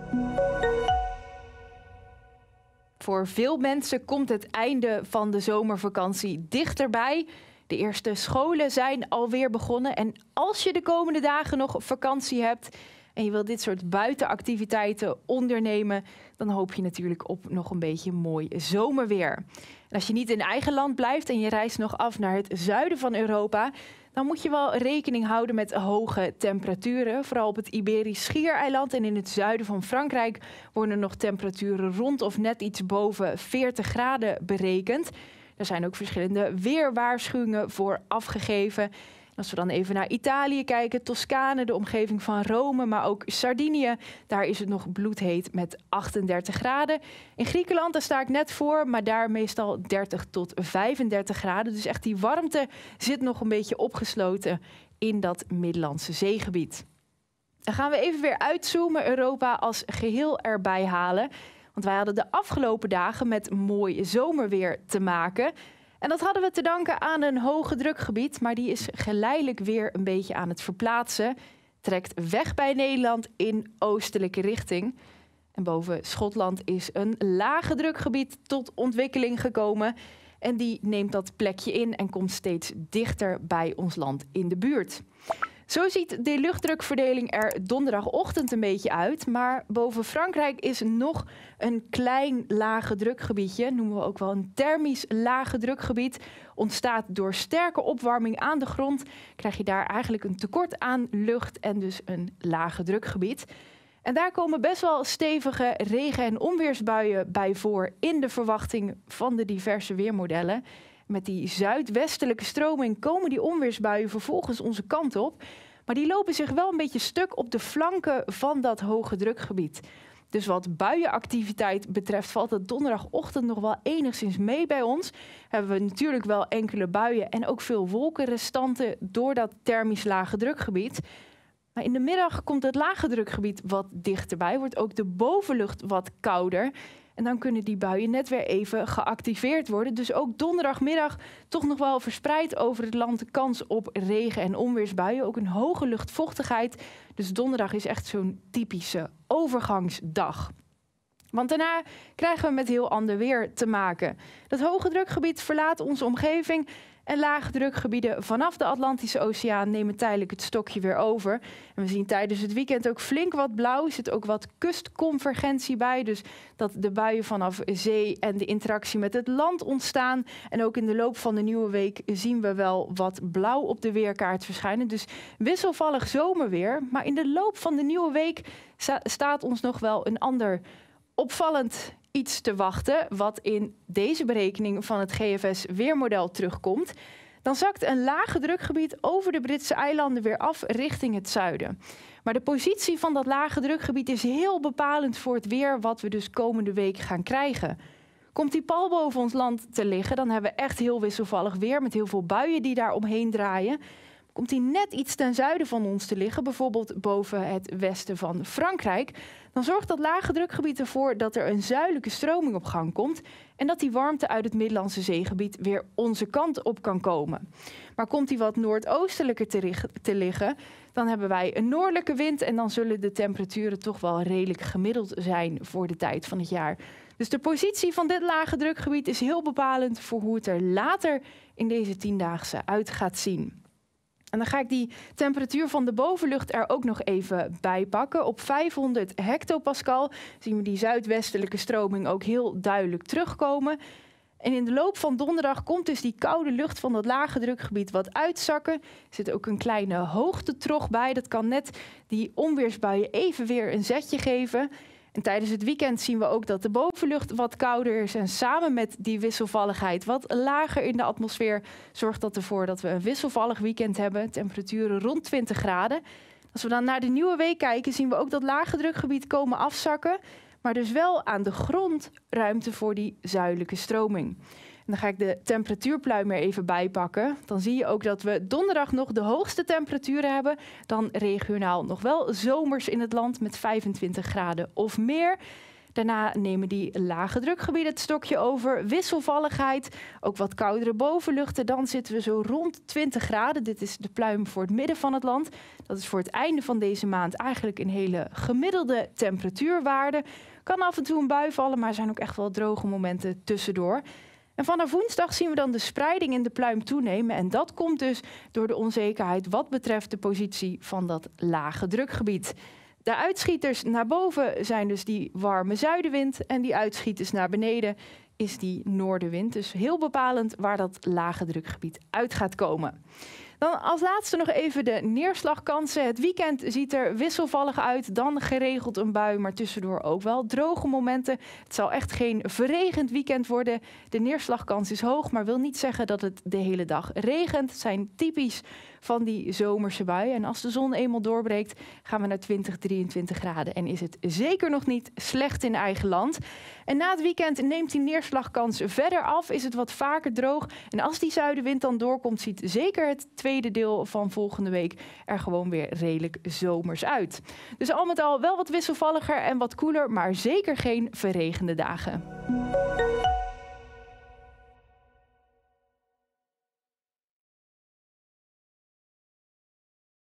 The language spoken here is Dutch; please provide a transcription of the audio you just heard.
Voor veel mensen komt het einde van de zomervakantie dichterbij. De eerste scholen zijn alweer begonnen. En als je de komende dagen nog vakantie hebt en je wil dit soort buitenactiviteiten ondernemen, dan hoop je natuurlijk op nog een beetje mooi zomerweer. En als je niet in eigen land blijft en je reist nog af naar het zuiden van Europa, dan moet je wel rekening houden met hoge temperaturen. Vooral op het Iberisch Schiereiland en in het zuiden van Frankrijk worden er nog temperaturen rond of net iets boven 40 graden berekend. Er zijn ook verschillende weerwaarschuwingen voor afgegeven. En als we dan even naar Italië kijken, Toscane, de omgeving van Rome, maar ook Sardinië, daar is het nog bloedheet met 38 graden. In Griekenland, daar sta ik net voor, maar daar meestal 30 tot 35 graden. Dus echt die warmte zit nog een beetje opgesloten in dat Middellandse zeegebied. Dan gaan we even weer uitzoomen, Europa als geheel erbij halen. Want wij hadden de afgelopen dagen met mooi zomerweer te maken. En dat hadden we te danken aan een hoge drukgebied, maar die is geleidelijk weer een beetje aan het verplaatsen. Trekt weg bij Nederland in oostelijke richting. En boven Schotland is een lage drukgebied tot ontwikkeling gekomen. En die neemt dat plekje in en komt steeds dichter bij ons land in de buurt. Zo ziet de luchtdrukverdeling er donderdagochtend een beetje uit. Maar boven Frankrijk is nog een klein lage drukgebiedje. Noemen we ook wel een thermisch lage drukgebied. Ontstaat door sterke opwarming aan de grond. Krijg je daar eigenlijk een tekort aan lucht en dus een lage drukgebied. En daar komen best wel stevige regen- en onweersbuien bij voor in de verwachting van de diverse weermodellen. Met die zuidwestelijke stroming komen die onweersbuien vervolgens onze kant op. Maar die lopen zich wel een beetje stuk op de flanken van dat hoge drukgebied. Dus wat buienactiviteit betreft valt het donderdagochtend nog wel enigszins mee bij ons. Hebben we natuurlijk wel enkele buien en ook veel wolkenrestanten door dat thermisch lage drukgebied. Maar in de middag komt het lage drukgebied wat dichterbij, wordt ook de bovenlucht wat kouder. En dan kunnen die buien net weer even geactiveerd worden. Dus ook donderdagmiddag toch nog wel verspreid over het land de kans op regen- en onweersbuien. Ook een hoge luchtvochtigheid. Dus donderdag is echt zo'n typische overgangsdag. Want daarna krijgen we met heel ander weer te maken. Dat hoge drukgebied verlaat onze omgeving. En lage drukgebieden vanaf de Atlantische Oceaan nemen tijdelijk het stokje weer over. En we zien tijdens het weekend ook flink wat blauw. Er zit ook wat kustconvergentie bij. Dus dat de buien vanaf zee en de interactie met het land ontstaan. En ook in de loop van de nieuwe week zien we wel wat blauw op de weerkaart verschijnen. Dus wisselvallig zomerweer. Maar in de loop van de nieuwe week staat ons nog wel een ander opvallend iets te wachten, wat in deze berekening van het GFS weermodel terugkomt. Dan zakt een lage drukgebied over de Britse eilanden weer af richting het zuiden. Maar de positie van dat lage drukgebied is heel bepalend voor het weer wat we dus komende week gaan krijgen. Komt die pal boven ons land te liggen, dan hebben we echt heel wisselvallig weer met heel veel buien die daar omheen draaien. Komt die net iets ten zuiden van ons te liggen, bijvoorbeeld boven het westen van Frankrijk, dan zorgt dat lage drukgebied ervoor dat er een zuidelijke stroming op gang komt en dat die warmte uit het Middellandse zeegebied weer onze kant op kan komen. Maar komt die wat noordoostelijker te liggen, dan hebben wij een noordelijke wind en dan zullen de temperaturen toch wel redelijk gemiddeld zijn voor de tijd van het jaar. Dus de positie van dit lage drukgebied is heel bepalend voor hoe het er later in deze 10-daagse uit gaat zien. En dan ga ik die temperatuur van de bovenlucht er ook nog even bij pakken. Op 500 hectopascal zien we die zuidwestelijke stroming ook heel duidelijk terugkomen. En in de loop van donderdag komt dus die koude lucht van dat lage drukgebied wat uitzakken. Er zit ook een kleine hoogtetrog bij. Dat kan net die onweersbuien even weer een zetje geven. En tijdens het weekend zien we ook dat de bovenlucht wat kouder is. En samen met die wisselvalligheid wat lager in de atmosfeer zorgt dat ervoor dat we een wisselvallig weekend hebben. Temperaturen rond 20 graden. Als we dan naar de nieuwe week kijken, zien we ook dat lage drukgebied komen afzakken. Maar dus wel aan de grond ruimte voor die zuidelijke stroming. En dan ga ik de temperatuurpluim er even bij pakken. Dan zie je ook dat we donderdag nog de hoogste temperaturen hebben. Dan regionaal nog wel zomers in het land met 25 graden of meer. Daarna nemen die lage drukgebieden het stokje over. Wisselvalligheid, ook wat koudere bovenluchten. Dan zitten we zo rond 20 graden. Dit is de pluim voor het midden van het land. Dat is voor het einde van deze maand eigenlijk een hele gemiddelde temperatuurwaarde. Kan af en toe een bui vallen, maar er zijn ook echt wel droge momenten tussendoor. En vanaf woensdag zien we dan de spreiding in de pluim toenemen. En dat komt dus door de onzekerheid wat betreft de positie van dat lage drukgebied. De uitschieters naar boven zijn dus die warme zuidenwind. En die uitschieters naar beneden is die noordenwind. Dus heel bepalend waar dat lage drukgebied uit gaat komen. Dan als laatste nog even de neerslagkansen. Het weekend ziet er wisselvallig uit. Dan geregeld een bui, maar tussendoor ook wel droge momenten. Het zal echt geen verregend weekend worden. De neerslagkans is hoog, maar wil niet zeggen dat het de hele dag regent. Het zijn typisch van die zomerse buien. En als de zon eenmaal doorbreekt, gaan we naar 20, 23 graden. En is het zeker nog niet slecht in eigen land. En na het weekend neemt die neerslagkans verder af. Is het wat vaker droog. En als die zuidenwind dan doorkomt, ziet zeker het tweede deel van volgende week er gewoon weer redelijk zomers uit. Dus al met al wel wat wisselvalliger en wat koeler, maar zeker geen verregende dagen.